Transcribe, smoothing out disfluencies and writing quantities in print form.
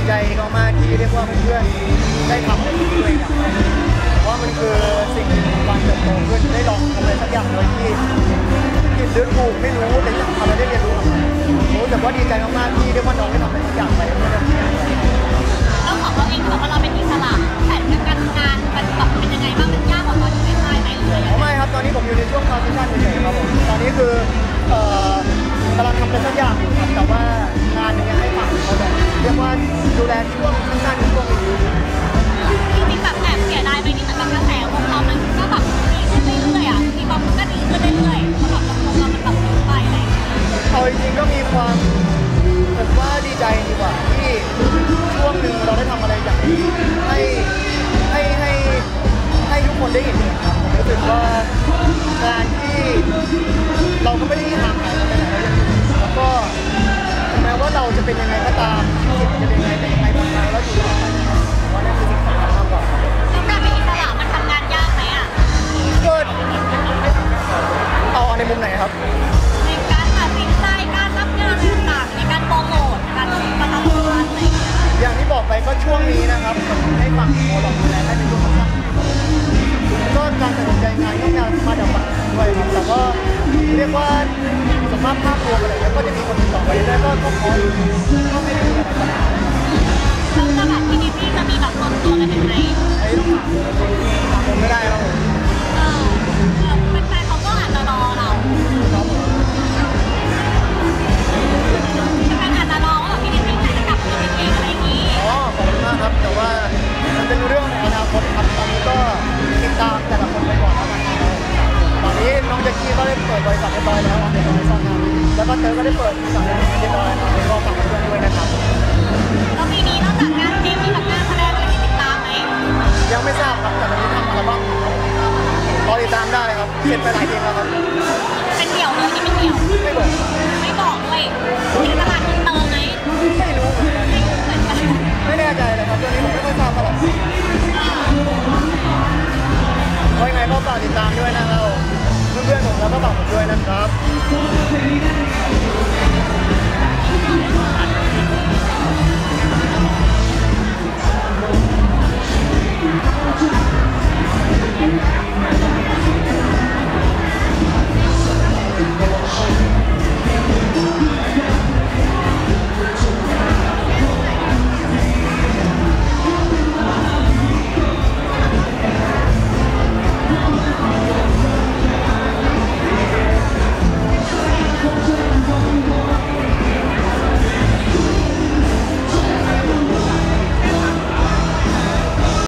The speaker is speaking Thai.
ใจมากๆที่เรียกว่าเพื่อนๆได้ทำอะไรที่ตัวเองอยากทำเพราะมันคือสิ่งที่การเติบโตขึ้นได้ลองทำอะไรสักอย่างโดยที่ผิดหรือถูกไม่รู้แต่อยากทำแล้วได้เรียนรู้รู้แต่ว่าดีใจมากๆที่เรียกว่าน้องได้ทำอะไรสักอย่างไปเพื่อจะทำอย่างไรแล้วของเราเองบอกว่าเราเป็นอิสระแผนการงานมันแบบเป็นยังไงบ้างมันยากกว่าตอนอยู่ในค่ายไหมหรืออะไรไม่ครับตอนนี้ผมอยู่ในช่วงทรานซิชั่นเฉยๆครับผมตอนนี้คือกำลังทำอะไรสักอย่างอยู่ครับแต่ว่างานยังให้ฝั่งเขาแบบเรียกว่าดูแลช่วงสั้นๆช่วงนี้จริงๆแบบแอบเสียดายไปนิดเหมือนกับกระแสวงเรามันก็แบบดีขึ้นเรื่อยๆอ่ะมีความก็ดีขึ้นเรื่อยๆเพราะแบบวงเรามันแบบไปอะไรอย่างเงี้ยเอาจริงๆก็มีความผมว่าดีใจดีกว่าที่ช่วงหนึ่งเราได้ทำอะไรอย่างนี้ให้ทุกคนได้เห็นครับผมรู้สึกว่าการที่เราก็ไม่ได้ห่างหายกันไปไหนแล้วก็ถึงแม้ว่าเราจะเป็นยังไงก็ตามชีวิตจะเป็นยังไงแต่ยังไงผลงานเราอยู่ต่อไปผมว่านั่นคือสิ่งสำคัญมากกว่าแล้วการเป็นอิสระมันทำงานยากไหมอ่ะก็เอาในมุมไหนครับในการตัดสินใจการรับงานต่างๆในการโปรโมทการประชาสัมพันธ์อะไรอย่างเงี้ยอย่างที่บอกไปก็ช่วงนี้นะครับให้ฝั่งโมหลอกดูแลให้เป็นช่วงสั้นก็การตัดสินใจงานก็มาจากฝั่งด้วยครับแต่ก็เรียกว่าสภาพภาพรวมอะไรแล้วก็จะมีคนติดต่อไปได้ก็พอก็ไม่ได้มีอะไรกันแล้วแบบที่นี่จะมีแบบรวมตัวกันยังไงไอ้ต้องถามผมไม่ได้ครับผมแฟนเขาก็อาจจะรอเราแฟนอาจจะรอว่าแบบพี่นิดนึงจะกลับมาเป็นเองอะไรอย่างนี้อ๋อขอบคุณมากครับแต่ว่ามันเป็นเรื่องในอนาคตครับตอนนี้ก็ติดตามแต่ละคนไปก่อนแล้วกันตอนนี้น้องแจ็คกี้ก็ได้เปิดบริษัทเรียบร้อยแล้วเดี๋ยวเราไปซ่อนงานแล้วก็เธอก็ได้เปิดบริษัทเรียบร้อยแล้วก็ฝากเพื่อนด้วยนะครับแล้วปีนี้นอกจากงานเพลงมีแบบงานแสดงอะไรที่ติดตามไหมยังไม่ทราบครับแต่ตอนนี้ทำอัลบั้มรอติดตามได้ครับเซ็นไปหลายเพลงแล้วครับเป็นเดี่ยวเลยที่เป็นเดี่ยวไม่บอกด้วยมีตลาดอินเตอร์ไหมไม่รู้เหมือนกันไม่แน่ใจเลยครับตอนนี้ผมไม่ค่อยทราบเท่าไหร่เพราะยังไงก็ฝากติดตามด้วยนะครับเพื่อนๆผมแล้วก็ฝากผมด้วยนะครับ